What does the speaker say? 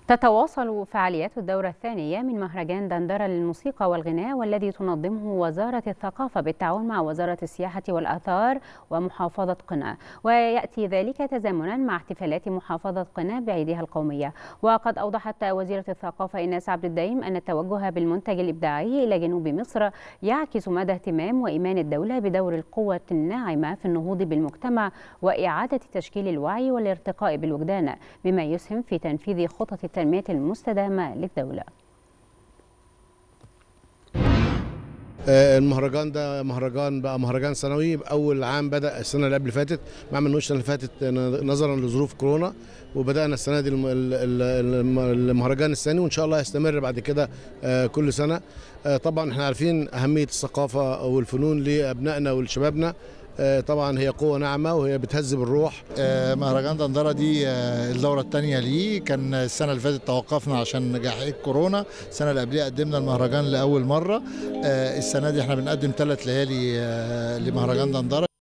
تتواصل فعاليات الدورة الثانية من مهرجان دندرة للموسيقى والغناء، والذي تنظمه وزارة الثقافة بالتعاون مع وزارة السياحة والآثار ومحافظة قنا، ويأتي ذلك تزامنا مع احتفالات محافظة قنا بعيدها القومية. وقد أوضحت وزيرة الثقافة إيناس عبد الدايم أن التوجه بالمنتج الإبداعي إلى جنوب مصر يعكس مدى اهتمام وإيمان الدولة بدور القوة الناعمة في النهوض بالمجتمع وإعادة تشكيل الوعي والارتقاء بالوجدان، بما يسهم في تنفيذ خطط التنمية المستدامة للدولة. المهرجان ده مهرجان سنوي. اول عام بدا السنه اللي قبل فاتت، ما عملناش السنه اللي فاتت نظرا لظروف كورونا، وبدانا السنه دي المهرجان الثاني، وان شاء الله هيستمر بعد كده كل سنه. طبعا احنا عارفين اهميه الثقافه والفنون لابنائنا ولشبابنا. طبعا هي قوة ناعمة وهي بتهذب الروح. مهرجان دندرة دي الدورة الثانية ليه. كان السنة اللي فاتت توقفنا عشان جائحة كورونا، السنة اللي قبلها قدمنا المهرجان لأول مرة. السنة دي احنا بنقدم 3 ليالي لمهرجان دندرة.